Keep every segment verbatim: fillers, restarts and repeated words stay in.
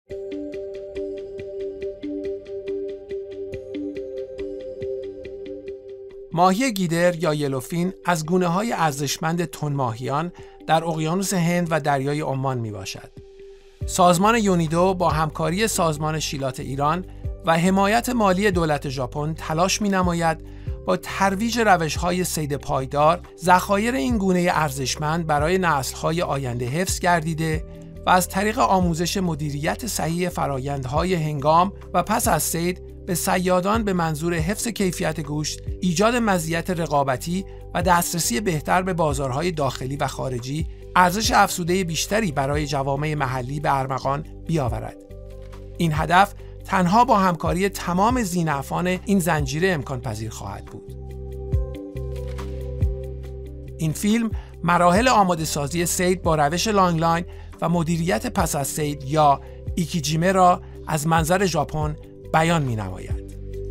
ماهی گیدر یا یلوفین از گونه‌های ارزشمند تن‌ماهیان در اقیانوس هند و دریای عمان میباشد. سازمان یونیدو با همکاری سازمان شیلات ایران و حمایت مالی دولت ژاپن تلاش می‌نماید با ترویج روش‌های صید پایدار ذخایر این گونه ارزشمند برای نسل‌های آینده حفظ گردیده و از طریق آموزش مدیریت صحیح فرآیندهای هنگام و پس از صید به صیادان به منظور حفظ کیفیت گوشت، ایجاد مزیت رقابتی و دسترسی بهتر به بازارهای داخلی و خارجی، ارزش افزوده بیشتری برای جوامع محلی به ارمغان بیاورد. این هدف تنها با همکاری تمام ذی‌نفعان این زنجیره امکان پذیر خواهد بود. این فیلم مراحل آماده سازی صید با روش لانگ لاین و مدیریت پس از صید یا ایکیجیمه را از منظر ژاپن بیان می‌نماید.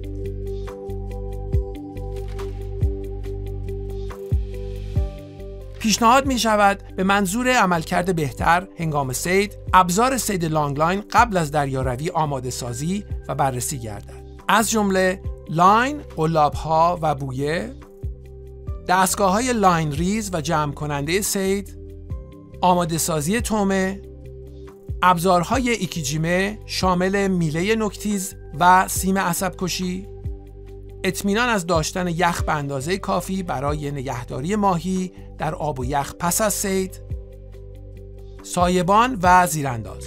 پیشنهاد می شود به منظور عملکرد بهتر هنگام صید، ابزار صید لانگ لاین قبل از دریاروی آماده سازی و بررسی گردد. از جمله لاین، قلاب‌ها و بویه، دستگاه‌های لاین ریز و جمع کننده صید، آماده سازی طعمه، ابزارهای ایکیجیمه شامل میله نوک‌تیز و سیم عصب کشی، اطمینان از داشتن یخ به اندازه کافی برای نگهداری ماهی در آب و یخ پس از صید، سایبان و زیرانداز.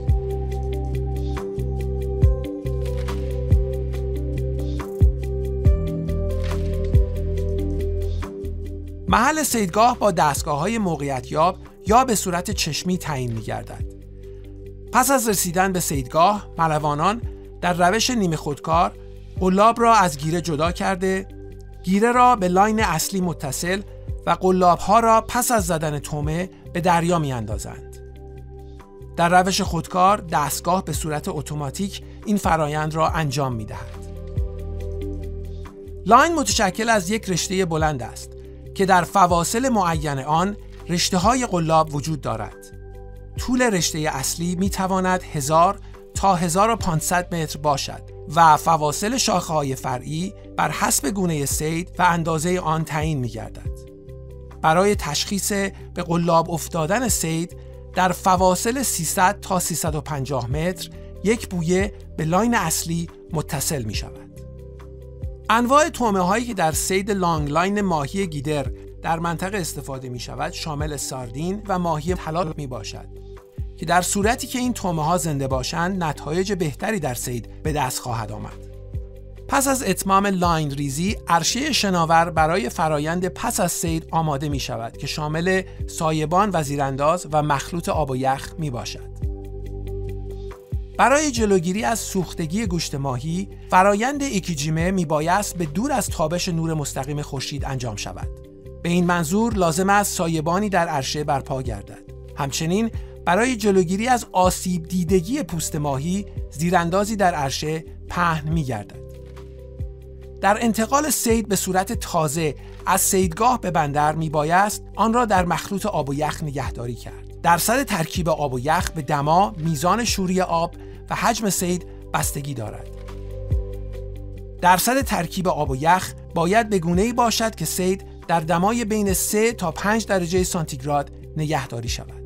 محل صیدگاه با دستگاه‌های موقعیت‌یاب یا به صورت چشمی تعیین می‌گردد. پس از رسیدن به صیدگاه، ملوانان در روش نیمه خودکار قلاب را از گیره جدا کرده، گیره را به لاین اصلی متصل و قلاب‌ها را پس از زدن طعمه به دریا می‌اندازند. در روش خودکار، دستگاه به صورت اتوماتیک این فرایند را انجام می‌دهد. لاین متشکل از یک رشته بلند است که در فواصل معین آن رشته‌های قلاب وجود دارد. طول رشته اصلی می‌تواند هزار تا هزار و پانصد متر باشد و فواصل شاخه‌های فرعی بر حسب گونه صید و اندازه آن تعیین می‌گردد. برای تشخیص به قلاب افتادن صید در فواصل سیصد تا سیصد و پنجاه متر یک بویه به لاین اصلی متصل می‌شود. انواع طعمه‌هایی که در صید لانگ لاین ماهی گیدر در منطقه استفاده می‌شود شامل ساردین و ماهی حلال می‌باشد که در صورتی که این طعمه‌ها زنده باشند نتایج بهتری در صید به دست خواهد آمد. پس از اتمام لاین ریزی، عرشه شناور برای فرایند پس از صید آماده می شود که شامل سایبان و زیرانداز و مخلوط آب و یخ می باشد. برای جلوگیری از سوختگی گوشت ماهی، فرایند ایکیجیمه می بایست به دور از تابش نور مستقیم خورشید انجام شود. به این منظور لازم است سایبانی در عرشه برپا گردد. همچنین برای جلوگیری از آسیب دیدگی پوست ماهی، زیراندازی در عرشه پهن می گردد. در انتقال صید به صورت تازه از صیدگاه به بندر می بایست آن را در مخلوط آب و یخ نگهداری کرد. درصد ترکیب آب و یخ به دما، میزان شوری آب و حجم صید بستگی دارد. درصد ترکیب آب و یخ باید به گونه‌ای باشد که صید در دمای بین سه تا پنج درجه سانتیگراد نگهداری شود.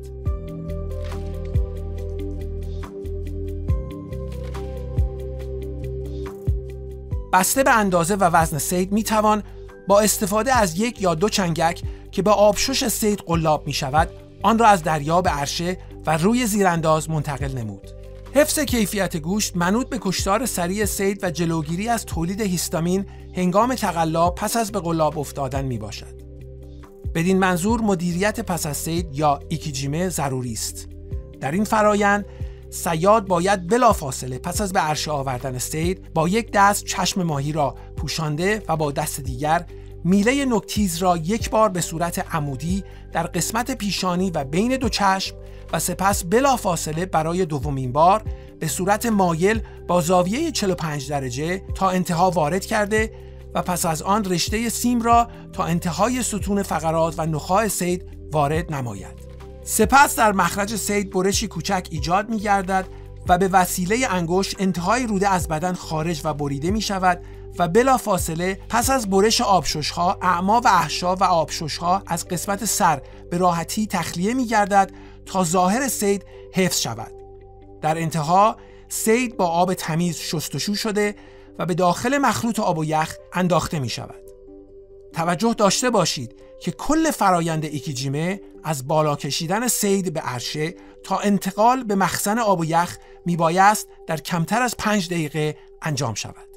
بسته به اندازه و وزن صید می توان با استفاده از یک یا دو چنگک که با آبشوش صید قلاب می شود آن را از دریا به عرشه و روی زیرانداز منتقل نمود. حفظ کیفیت گوشت منوط به کشتار سریع صید و جلوگیری از تولید هیستامین هنگام تقلا پس از به قلاب افتادن می باشد. بدین منظور مدیریت پس از صید یا ایکیجیمه ضروری است. در این فرایند صیاد باید بلافاصله پس از به عرشه آوردن صید با یک دست چشم ماهی را پوشانده و با دست دیگر میله نوک‌تیز را یک بار به صورت عمودی در قسمت پیشانی و بین دو چشم و سپس بلافاصله برای دومین بار به صورت مایل با زاویه چهل و پنج درجه تا انتها وارد کرده و پس از آن رشته سیم را تا انتهای ستون فقرات و نخاع صید وارد نماید. سپس در مخرج صید برشی کوچک ایجاد می گردد و به وسیله انگشت انتهای روده از بدن خارج و بریده می شود و بلا فاصله پس از برش آبشش‌ها، اعما و احشا و آبشش‌ها از قسمت سر به راحتی تخلیه می گردد تا ظاهر صید حفظ شود. در انتها صید با آب تمیز شستشو شده و به داخل مخلوط آب و یخ انداخته می شود. توجه داشته باشید که کل فرایند ایکیجیمه از بالا کشیدن صید به عرشه تا انتقال به مخزن آب و یخ می بایست در کمتر از پنج دقیقه انجام شود.